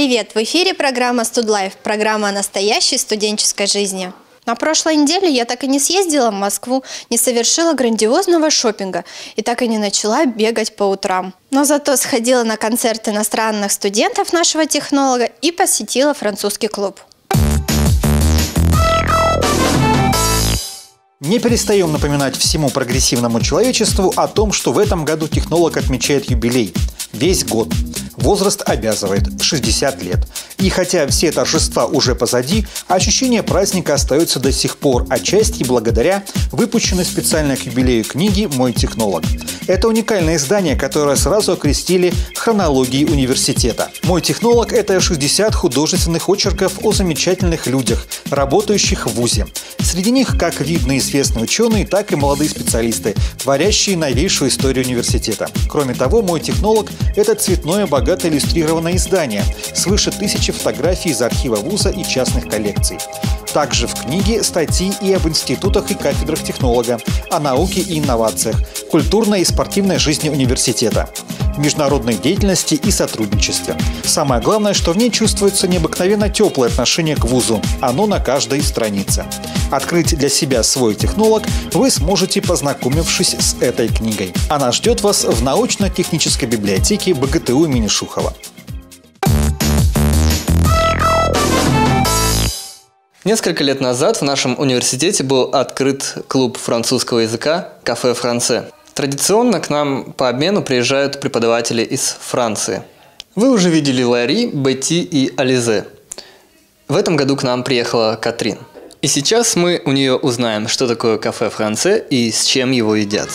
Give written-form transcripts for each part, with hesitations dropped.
Привет! В эфире программа StudLife, программа о настоящей студенческой жизни. На прошлой неделе я так и не съездила в Москву, не совершила грандиозного шопинга и так и не начала бегать по утрам. Но зато сходила на концерт иностранных студентов нашего технолога и посетила французский клуб. Не перестаем напоминать всему прогрессивному человечеству о том, что в этом году технолог отмечает юбилей. Весь год. Возраст обязывает – 60 лет. И хотя все торжества уже позади, ощущение праздника остается до сих пор, отчасти благодаря выпущенной специально к юбилею книги «Мой технолог». Это уникальное издание, которое сразу окрестили хронологией университета. «Мой технолог» – это 60 художественных очерков о замечательных людях, работающих в вузе. Среди них как видно известные ученые, так и молодые специалисты, творящие новейшую историю университета. Кроме того, «Мой технолог» – это цветное, богато иллюстрированное издание, свыше 1000 фотографий из архива вуза и частных коллекций. Также в книге статьи и об институтах и кафедрах технолога, о науке и инновациях, культурной и спортивной жизни университета, международной деятельности и сотрудничестве. Самое главное, что в ней чувствуется необыкновенно теплое отношение к вузу. Оно на каждой странице. Открыть для себя свой технолог вы сможете, познакомившись с этой книгой. Она ждет вас в научно-технической библиотеке БГТУ имени Шухова. Несколько лет назад в нашем университете был открыт клуб французского языка «Кафе Франце». Традиционно к нам по обмену приезжают преподаватели из Франции. Вы уже видели Лари, Бетти и Ализе. В этом году к нам приехала Катрин. И сейчас мы у нее узнаем, что такое «Кафе Франце» и с чем его едят.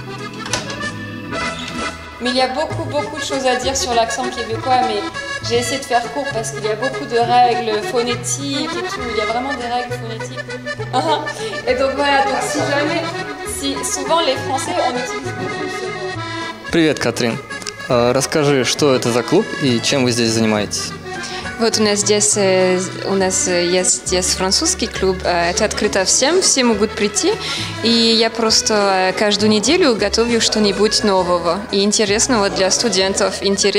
Mais il y a beaucoup de choses à dire sur l'accent québécois, mais j'ai essayé de faire court parce qu'il y a beaucoup de règles phonétiques et tout. Il y a vraiment des règles phonétiques. Et donc voilà, donc souvent les Français, on utilise beaucoup ce mot. Привет, Катрин. Расскажи, что это за клуб и чем вы здесь занимаетесь? Вот у нас есть здесь французский клуб, это открыто всем, все могут прийти, и я просто каждую неделю готовлю что-нибудь нового и интересного для студентов,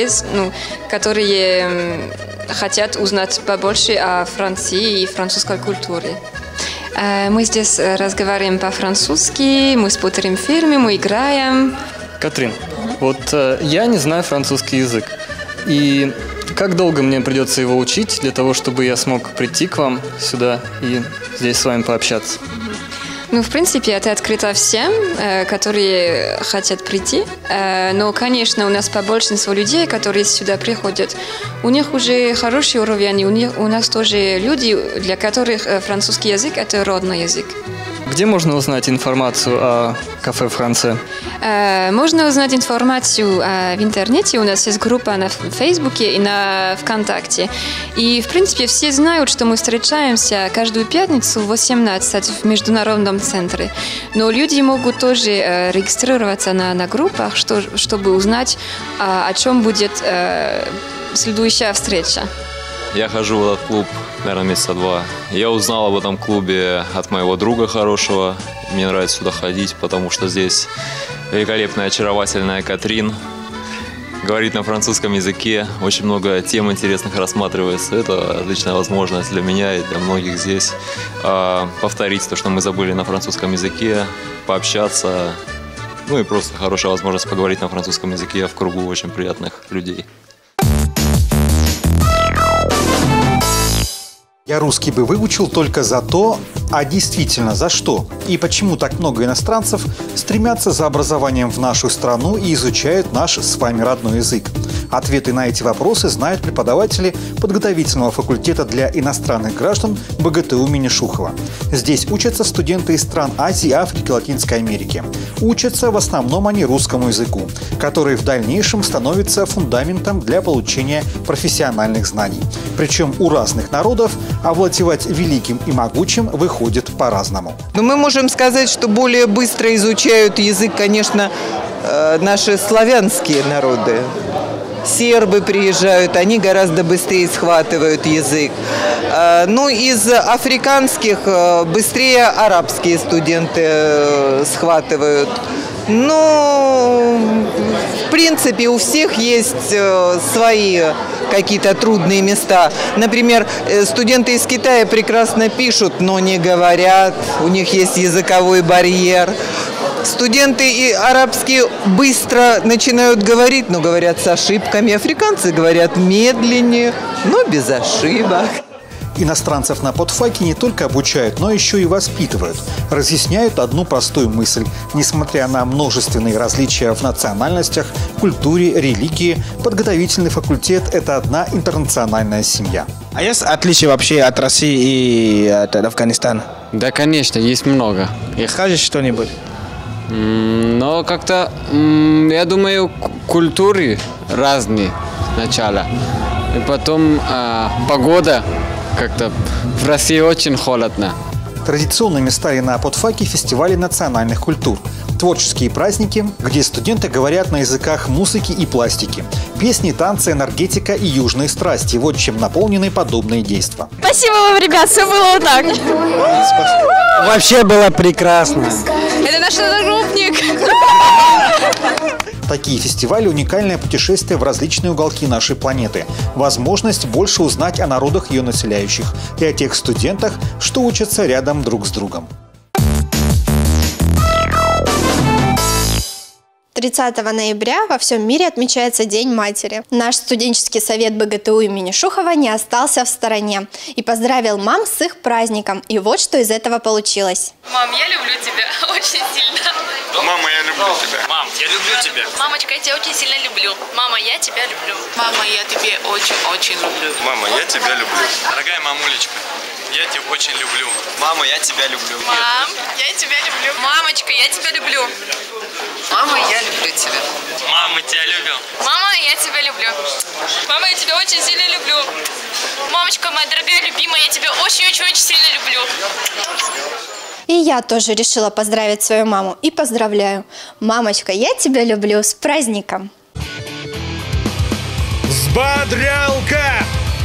которые хотят узнать побольше о Франции и французской культуре. Мы здесь разговариваем по-французски, мы смотрим фильмы, мы играем. Катрин, вот я не знаю французский язык, и как долго мне придется его учить для того, чтобы я смог прийти к вам сюда и здесь с вами пообщаться? В принципе, это открыто всем, которые хотят прийти. Но, конечно, у нас по большинству людей, которые сюда приходят, у них уже хороший уровень, у нас тоже люди, для которых французский язык – это родной язык. Где можно узнать информацию о «Кафе Франце»? Можно узнать информацию в интернете. У нас есть группа на Фейсбуке и на ВКонтакте. И, в принципе, все знают, что мы встречаемся каждую пятницу в 18 в Международном центре. Но люди могут тоже регистрироваться на группах, чтобы узнать, о чем будет следующая встреча. Я хожу в этот клуб, наверное, месяца 2. Я узнал об этом клубе от моего друга хорошего. Мне нравится сюда ходить, потому что здесь великолепная, очаровательная Катрин. Говорит на французском языке. Очень много тем интересных рассматривается. Это отличная возможность для меня и для многих здесь повторить то, что мы забыли на французском языке, пообщаться. И просто хорошая возможность поговорить на французском языке в кругу очень приятных людей. Я русский бы выучил только за то, а действительно за что? И почему так много иностранцев стремятся за образованием в нашу страну и изучают наш с вами родной язык? Ответы на эти вопросы знают преподаватели подготовительного факультета для иностранных граждан БГТУ имени Шухова. Здесь учатся студенты из стран Азии, Африки, Латинской Америки. Учатся в основном они русскому языку, который в дальнейшем становится фундаментом для получения профессиональных знаний. Причем у разных народов овладевать великим и могучим выходит по-разному. Но мы можем сказать, что более быстро изучают язык, конечно, наши славянские народы. Сербы приезжают, они гораздо быстрее схватывают язык. Из африканских быстрее арабские студенты схватывают. В принципе, у всех есть свои какие-то трудные места. Например, студенты из Китая прекрасно пишут, но не говорят, у них есть языковой барьер. Студенты арабские быстро начинают говорить, но говорят с ошибками. Африканцы говорят медленнее, но без ошибок. Иностранцев на подфаке не только обучают, но еще и воспитывают. Разъясняют одну простую мысль. Несмотря на множественные различия в национальностях, культуре, религии, подготовительный факультет – это одна интернациональная семья. А есть отличия вообще от России и от Афганистана? Да, конечно, есть много. И скажешь что-нибудь? Но как-то, я думаю, культуры разные сначала. И потом погода. Как-то в России очень холодно. Традиционными стали на подфаке фестивали национальных культур. Творческие праздники, где студенты говорят на языках музыки и пластики. Песни, танцы, энергетика и южные страсти. Вот чем наполнены подобные действия. Спасибо вам, ребят, все было вот так. Вообще было прекрасно. Это наш одногруппник. Такие фестивали – уникальное путешествие в различные уголки нашей планеты. Возможность больше узнать о народах ее населяющих и о тех студентах, что учатся рядом друг с другом. 30 ноября во всем мире отмечается День матери. Наш студенческий совет БГТУ имени Шухова не остался в стороне и поздравил мам с их праздником. И вот что из этого получилось. Мам, я люблю тебя очень сильно. Мама, я люблю тебя. Мам, я люблю тебя. Мамочка, я тебя очень сильно люблю. Мама, я тебя люблю. Мама, я тебя очень-очень люблю. Мама, я тебя люблю. Дорогая мамулечка, я тебя очень люблю. Мама, я тебя люблю. Мам, я тебя люблю. Мамочка, я тебя люблю. Мама, я люблю тебя. Мама, тебя любим. Мама, я тебя люблю. Мама, я тебя очень сильно люблю. Мамочка моя дорогая, любимая, я тебя очень-очень-очень сильно люблю. И я тоже решила поздравить свою маму. И поздравляю. Мамочка, я тебя люблю. С праздником! Взбодрялка!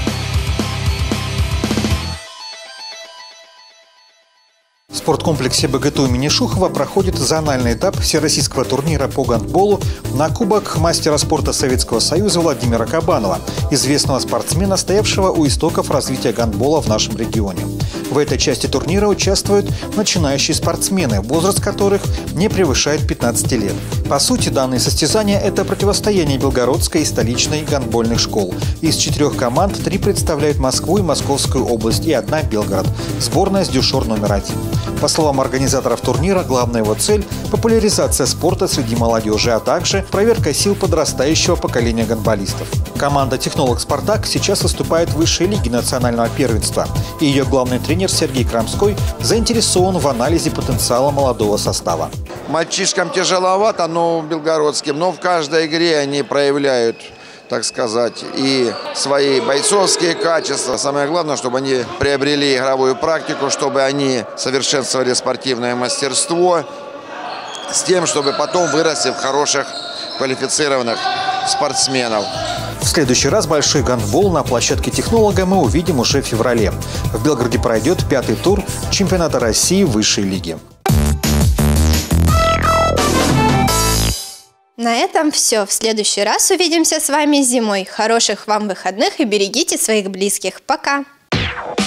В спорткомплексе БГТУ имени Шухова проходит зональный этап всероссийского турнира по гандболу на Кубок мастера спорта Советского Союза Владимира Кабанова, известного спортсмена, стоявшего у истоков развития гандбола в нашем регионе. В этой части турнира участвуют начинающие спортсмены, возраст которых не превышает 15 лет. По сути, данные состязания – это противостояние Белгородской и столичной гандбольных школ. Из 4 команд 3 представляют Москву и Московскую область и 1 – Белгород. Сборная с дюшор номер 1. По словам организаторов турнира, главная его цель – популяризация спорта среди молодежи, а также проверка сил подрастающего поколения гандболистов. Команда «Технолог Спартак» сейчас выступает в высшей лиге национального первенства, и ее главный тренер Сергей Крамской заинтересован в анализе потенциала молодого состава. Мальчишкам тяжеловато, но белгородским, но в каждой игре они проявляют, так сказать, и свои бойцовские качества. Самое главное, чтобы они приобрели игровую практику, чтобы они совершенствовали спортивное мастерство, с тем, чтобы потом вырасти в хороших, квалифицированных спортсменов. В следующий раз большой гандбол на площадке «Технолога» мы увидим уже в феврале. В Белгороде пройдет 5-й тур чемпионата России высшей лиги. На этом все. В следующий раз увидимся с вами зимой. Хороших вам выходных и берегите своих близких. Пока!